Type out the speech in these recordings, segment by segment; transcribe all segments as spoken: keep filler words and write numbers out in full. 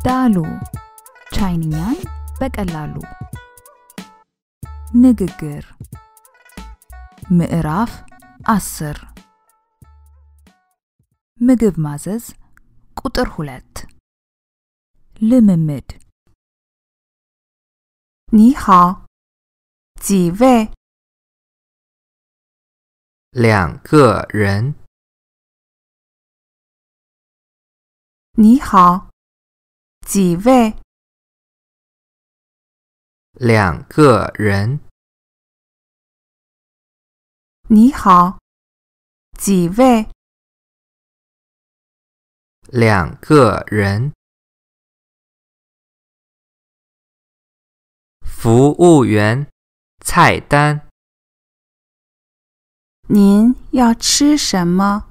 ዳሉ ቻይንኛን በቀላሉ ንግግር ምዕራፍ አስር ምግብ ማዘዝ ቁጥር ሁለት ልምምድ 你好，几位？ 两个人。 你好，几位？ 两个人。 你好，几位？ 两个人。服务员，菜单。 您要吃什么？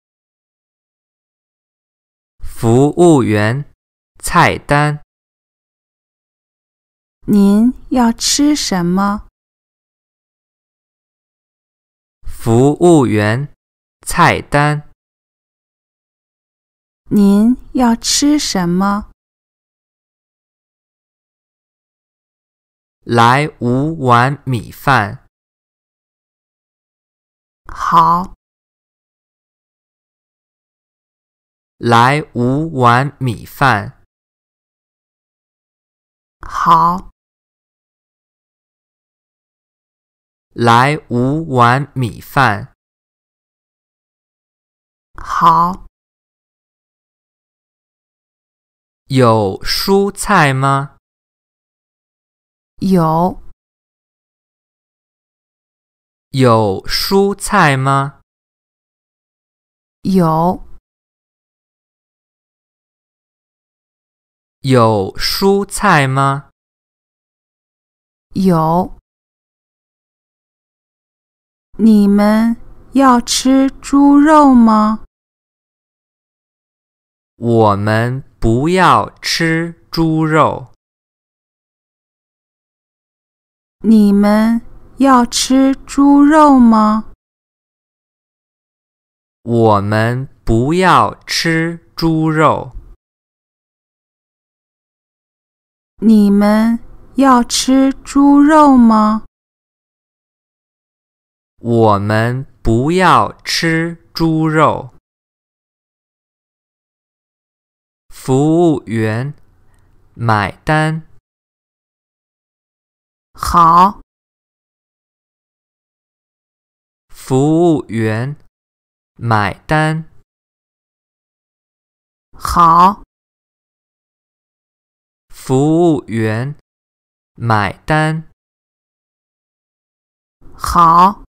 服务员，菜单。 您要吃什么？ 服务员，菜单。 您要吃什么？ 来五碗米饭。 好。 来五碗米饭。 好。 来五碗米饭。 好。 有蔬菜吗？ 有。 有蔬菜吗？ 有。 有蔬菜吗？ 有。你们要吃猪肉吗？ 我们不要吃猪肉。 你们要吃猪肉吗？ 我们不要吃猪肉。 你们要吃猪肉吗？ 我们不要吃猪肉。服务员，买单。 好。 服务员，买单。 好。 服务员，买单。 好。